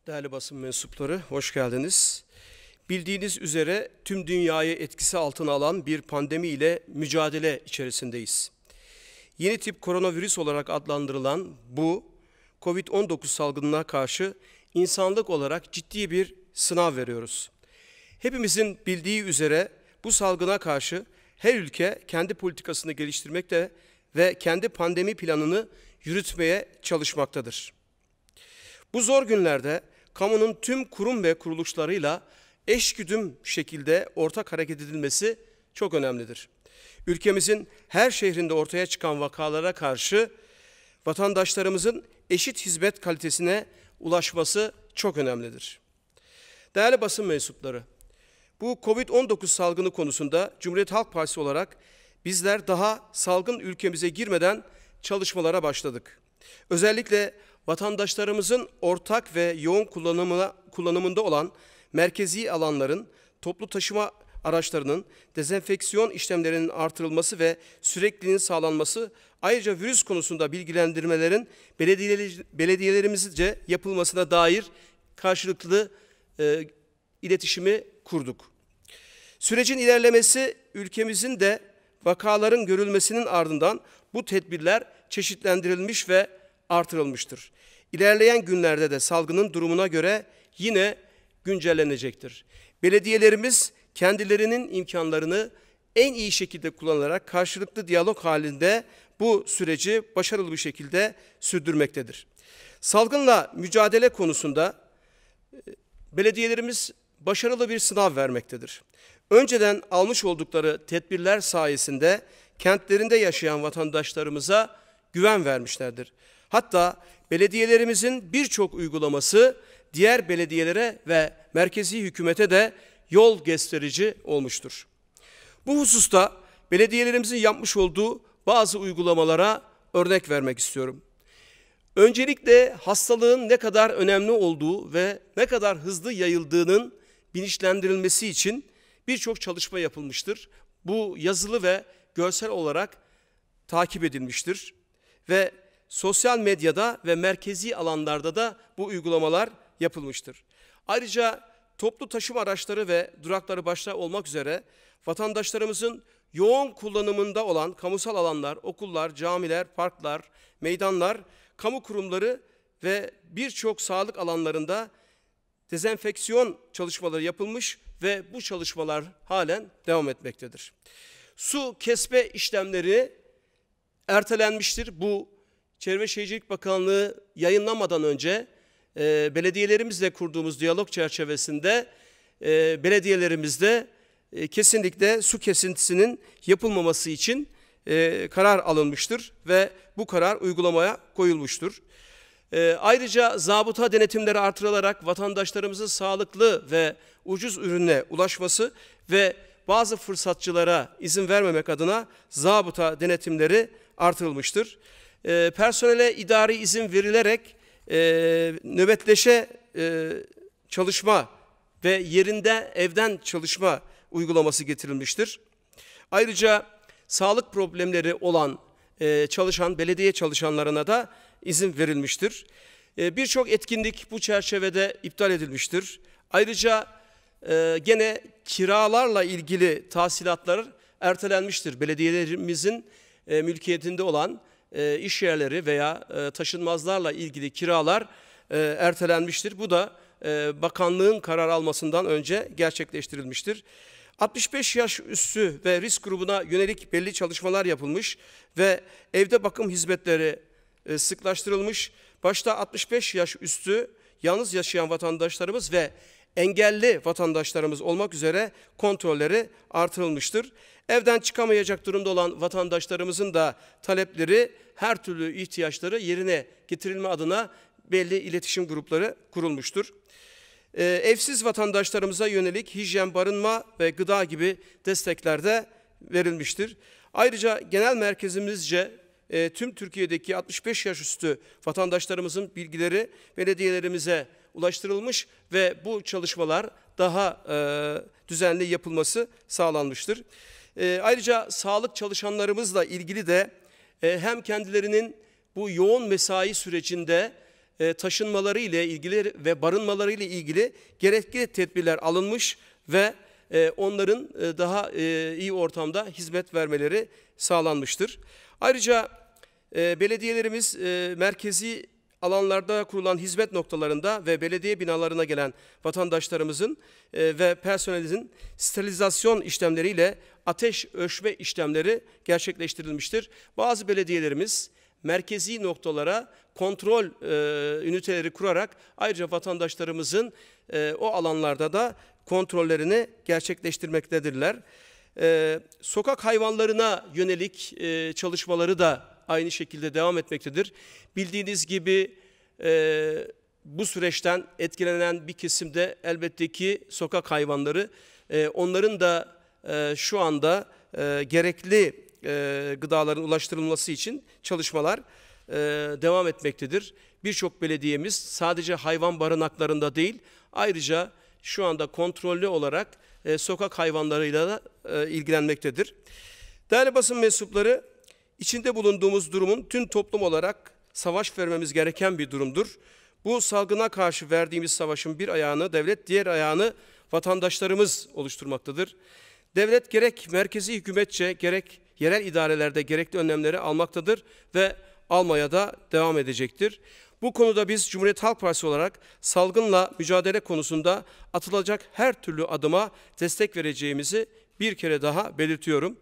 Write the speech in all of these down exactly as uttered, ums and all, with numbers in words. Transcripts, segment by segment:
Değerli basın mensupları, hoş geldiniz. Bildiğiniz üzere tüm dünyayı etkisi altına alan bir pandemi ile mücadele içerisindeyiz. Yeni tip koronavirüs olarak adlandırılan bu kovid on dokuz salgınına karşı insanlık olarak ciddi bir sınav veriyoruz. Hepimizin bildiği üzere bu salgına karşı her ülke kendi politikasını geliştirmekte ve kendi pandemi planını yürütmeye çalışmaktadır. Bu zor günlerde kamunun tüm kurum ve kuruluşlarıyla eşgüdüm şekilde ortak hareket edilmesi çok önemlidir. Ülkemizin her şehrinde ortaya çıkan vakalara karşı vatandaşlarımızın eşit hizmet kalitesine ulaşması çok önemlidir. Değerli basın mensupları, bu kovid on dokuz salgını konusunda Cumhuriyet Halk Partisi olarak bizler daha salgın ülkemize girmeden çalışmalara başladık. Özellikle vatandaşlarımızın ortak ve yoğun kullanımına, kullanımında olan merkezi alanların, toplu taşıma araçlarının dezenfeksiyon işlemlerinin artırılması ve sürekliliğinin sağlanması, ayrıca virüs konusunda bilgilendirmelerin belediyelerimizce yapılmasına dair karşılıklı e, iletişimi kurduk. Sürecin ilerlemesi ülkemizin de vakaların görülmesinin ardından bu tedbirler çeşitlendirilmiş ve artırılmıştır. İlerleyen günlerde de salgının durumuna göre yine güncellenecektir. Belediyelerimiz kendilerinin imkanlarını en iyi şekilde kullanarak karşılıklı diyalog halinde bu süreci başarılı bir şekilde sürdürmektedir. Salgınla mücadele konusunda belediyelerimiz başarılı bir sınav vermektedir. Önceden almış oldukları tedbirler sayesinde kentlerinde yaşayan vatandaşlarımıza güven vermişlerdir. Hatta belediyelerimizin birçok uygulaması diğer belediyelere ve merkezi hükümete de yol gösterici olmuştur. Bu hususta belediyelerimizin yapmış olduğu bazı uygulamalara örnek vermek istiyorum. Öncelikle hastalığın ne kadar önemli olduğu ve ne kadar hızlı yayıldığının bilinçlendirilmesi için birçok çalışma yapılmıştır. Bu yazılı ve görsel olarak takip edilmiştir ve sosyal medyada ve merkezi alanlarda da bu uygulamalar yapılmıştır. Ayrıca toplu taşıma araçları ve durakları başta olmak üzere vatandaşlarımızın yoğun kullanımında olan kamusal alanlar, okullar, camiler, parklar, meydanlar, kamu kurumları ve birçok sağlık alanlarında dezenfeksiyon çalışmaları yapılmış ve bu çalışmalar halen devam etmektedir. Su kesme işlemleri ertelenmiştir. Bu Çevre Şehircilik Bakanlığı yayınlamadan önce e, belediyelerimizle kurduğumuz diyalog çerçevesinde e, belediyelerimizde e, kesinlikle su kesintisinin yapılmaması için e, karar alınmıştır ve bu karar uygulamaya koyulmuştur. E, ayrıca zabıta denetimleri artırılarak vatandaşlarımızın sağlıklı ve ucuz ürüne ulaşması ve bazı fırsatçılara izin vermemek adına zabıta denetimleri artırılmıştır. E, personele idari izin verilerek e, nöbetleşe e, çalışma ve yerinde evden çalışma uygulaması getirilmiştir. Ayrıca sağlık problemleri olan e, çalışan belediye çalışanlarına da izin verilmiştir. E, Birçok etkinlik bu çerçevede iptal edilmiştir. Ayrıca e, gene kiralarla ilgili tahsilatlar ertelenmiştir. Belediyelerimizin e, mülkiyetinde olan e, iş yerleri veya e, taşınmazlarla ilgili kiralar e, ertelenmiştir. Bu da e, bakanlığın karar almasından önce gerçekleştirilmiştir. altmış beş yaş üstü ve risk grubuna yönelik belli çalışmalar yapılmış ve evde bakım hizmetleri e, sıklaştırılmış. Başta altmış beş yaş üstü yalnız yaşayan vatandaşlarımız ve engelli vatandaşlarımız olmak üzere kontrolleri artırılmıştır. Evden çıkamayacak durumda olan vatandaşlarımızın da talepleri, her türlü ihtiyaçları yerine getirilme adına belli iletişim grupları kurulmuştur. Ee, evsiz vatandaşlarımıza yönelik hijyen, barınma ve gıda gibi destekler de verilmiştir. Ayrıca genel merkezimizce e, tüm Türkiye'deki altmış beş yaş üstü vatandaşlarımızın bilgileri belediyelerimize ulaştırılmış ve bu çalışmalar daha e, düzenli yapılması sağlanmıştır. E, ayrıca sağlık çalışanlarımızla ilgili de e, hem kendilerinin bu yoğun mesai sürecinde e, taşınmaları ile ilgili ve barınmaları ile ilgili gerekli tedbirler alınmış ve e, onların e, daha e, iyi ortamda hizmet vermeleri sağlanmıştır. Ayrıca e, belediyelerimiz e, merkezi alanlarda kurulan hizmet noktalarında ve belediye binalarına gelen vatandaşlarımızın e, ve personelin sterilizasyon işlemleriyle ateş ölçme işlemleri gerçekleştirilmiştir. Bazı belediyelerimiz merkezi noktalara kontrol e, üniteleri kurarak ayrıca vatandaşlarımızın e, o alanlarda da kontrollerini gerçekleştirmektedirler. E, sokak hayvanlarına yönelik e, çalışmaları da aynı şekilde devam etmektedir. Bildiğiniz gibi e, bu süreçten etkilenen bir kesimde elbette ki sokak hayvanları, e, onların da e, şu anda e, gerekli e, gıdaların ulaştırılması için çalışmalar e, devam etmektedir. Birçok belediyemiz sadece hayvan barınaklarında değil, ayrıca şu anda kontrollü olarak e, sokak hayvanlarıyla da e, ilgilenmektedir. Değerli basın mensupları, içinde bulunduğumuz durumun tüm toplum olarak savaş vermemiz gereken bir durumdur. Bu salgına karşı verdiğimiz savaşın bir ayağını devlet, diğer ayağını vatandaşlarımız oluşturmaktadır. Devlet gerek merkezi hükümetçe gerek yerel idarelerde gerekli önlemleri almaktadır ve almaya da devam edecektir. Bu konuda biz Cumhuriyet Halk Partisi olarak salgınla mücadele konusunda atılacak her türlü adıma destek vereceğimizi bir kere daha belirtiyorum.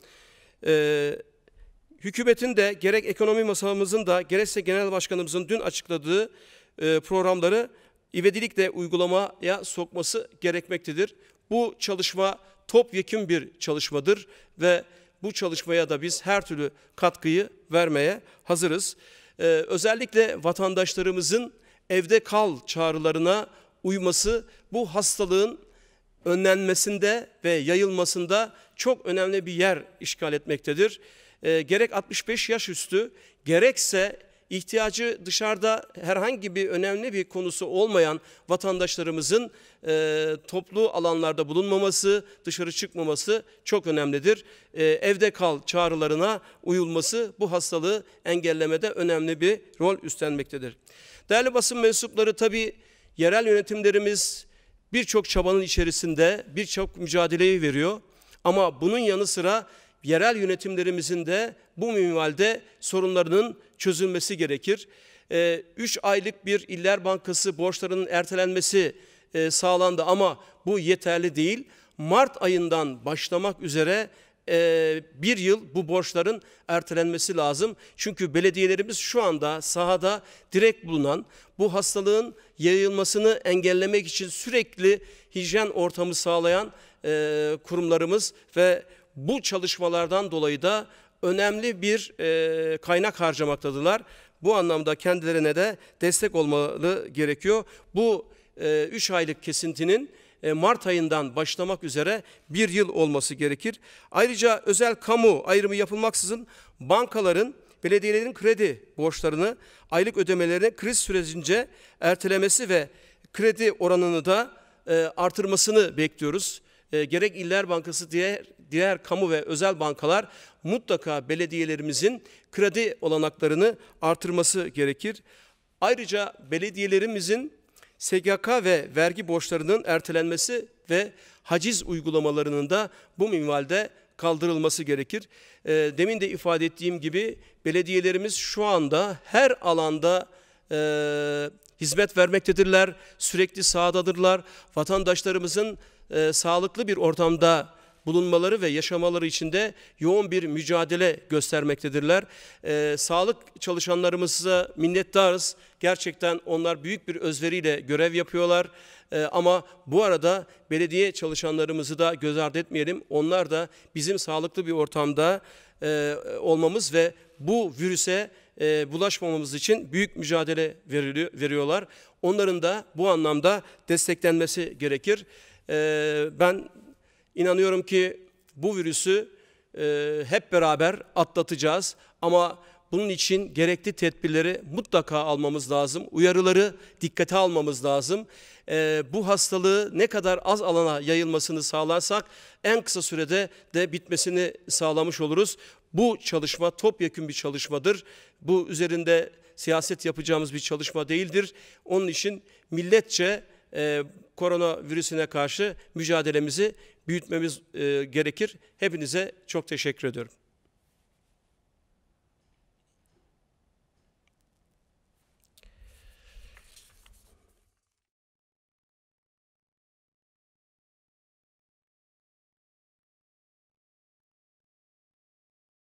Ee, hükümetin de gerek ekonomi masamızın da gerekse genel başkanımızın dün açıkladığı e, programları ivedilikle uygulamaya sokması gerekmektedir. Bu çalışma topyekün bir çalışmadır ve bu çalışmaya da biz her türlü katkıyı vermeye hazırız. Ee, özellikle vatandaşlarımızın evde kal çağrılarına uyması bu hastalığın önlenmesinde ve yayılmasında çok önemli bir yer işgal etmektedir. Ee, gerek altmış beş yaş üstü gerekse ihtiyacı dışarıda herhangi bir önemli bir konusu olmayan vatandaşlarımızın e, toplu alanlarda bulunmaması, dışarı çıkmaması çok önemlidir. E, evde kal çağrılarına uyulması bu hastalığı engellemede önemli bir rol üstlenmektedir. Değerli basın mensupları, tabii yerel yönetimlerimiz birçok çabanın içerisinde birçok mücadeleyi veriyor. Ama bunun yanı sıra yerel yönetimlerimizin de bu minvalde sorunlarının çözülmesi gerekir. E, üç aylık bir İller Bankası borçlarının ertelenmesi e, sağlandı ama bu yeterli değil. Mart ayından başlamak üzere e, bir yıl bu borçların ertelenmesi lazım. Çünkü belediyelerimiz şu anda sahada direkt bulunan, bu hastalığın yayılmasını engellemek için sürekli hijyen ortamı sağlayan e, kurumlarımız ve bu çalışmalardan dolayı da önemli bir e, kaynak harcamaktadırlar. Bu anlamda kendilerine de destek olmalı gerekiyor. Bu e, üç aylık kesintinin e, Mart ayından başlamak üzere bir yıl olması gerekir. Ayrıca özel kamu ayrımı yapılmaksızın bankaların, belediyelerin kredi borçlarını, aylık ödemelerini kriz sürecince ertelemesi ve kredi oranını da e, artırmasını bekliyoruz. E, gerek İller Bankası, diğer, diğer kamu ve özel bankalar mutlaka belediyelerimizin kredi olanaklarını artırması gerekir. Ayrıca belediyelerimizin S G K ve vergi borçlarının ertelenmesi ve haciz uygulamalarının da bu minvalde kaldırılması gerekir. E, demin de ifade ettiğim gibi belediyelerimiz şu anda her alanda e, hizmet vermektedirler, sürekli sahadadırlar. Vatandaşlarımızın e, sağlıklı bir ortamda bulunmaları ve yaşamaları için de yoğun bir mücadele göstermektedirler. E, sağlık çalışanlarımıza minnettarız. Gerçekten onlar büyük bir özveriyle görev yapıyorlar. E, ama bu arada belediye çalışanlarımızı da göz ardı etmeyelim. Onlar da bizim sağlıklı bir ortamda e, olmamız ve bu virüse e, bulaşmamamız için büyük mücadele veriliyor, veriyorlar. Onların da bu anlamda desteklenmesi gerekir. E, ben İnanıyorum ki bu virüsü e, hep beraber atlatacağız ama bunun için gerekli tedbirleri mutlaka almamız lazım. Uyarıları dikkate almamız lazım. E, bu hastalığı ne kadar az alana yayılmasını sağlarsak en kısa sürede de bitmesini sağlamış oluruz. Bu çalışma topyekün bir çalışmadır. Bu üzerinde siyaset yapacağımız bir çalışma değildir. Onun için milletçe e, koronavirüsüne karşı mücadelemizi büyütmemiz e, gerekir. Hepinize çok teşekkür ediyorum.